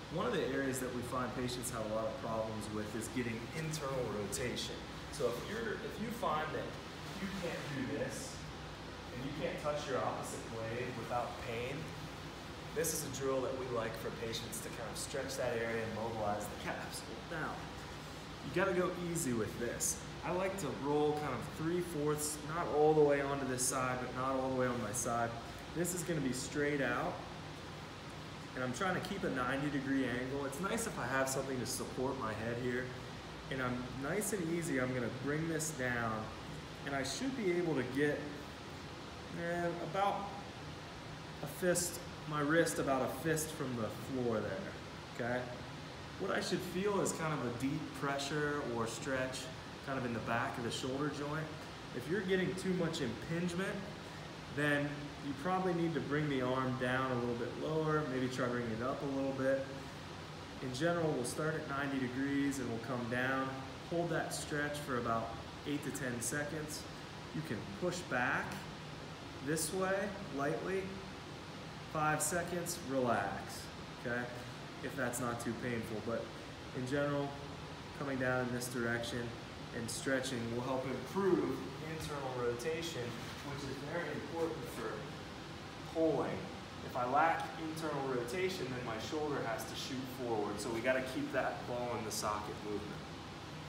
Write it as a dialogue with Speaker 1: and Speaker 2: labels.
Speaker 1: One of the areas that we find patients have a lot of problems with is getting internal rotation. So if you find that you can't do this and you can't touch your opposite blade without pain, this is a drill that we like for patients to kind of stretch that area and mobilize the calves. Now, you gotta go easy with this. I like to roll kind of 3/4, not all the way onto this side, but not all the way on my side. This is gonna be straight out, and I'm trying to keep a 90-degree angle. It's nice if I have something to support my head here, and I'm nice and easy. I'm gonna bring this down, and I should be able to get about a fist, my wrist about a fist from the floor there, okay? What I should feel is kind of a deep pressure or stretch kind of in the back of the shoulder joint. If you're getting too much impingement, then you probably need to bring the arm down a little bit lower, maybe try bringing it up a little bit. In general, we'll start at 90 degrees and we'll come down. Hold that stretch for about 8 to 10 seconds. You can push back this way, lightly. 5 seconds, relax, okay? If that's not too painful, but in general, coming down in this direction and stretching will help improve internal rotation, which is very important for pulling. If I lack internal rotation, then my shoulder has to shoot forward, so we gotta keep that ball in the socket movement.